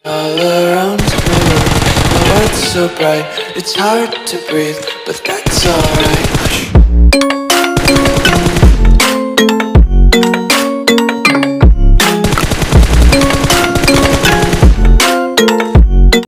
all around me. My world's so bright, it's hard to breathe, but that's alright.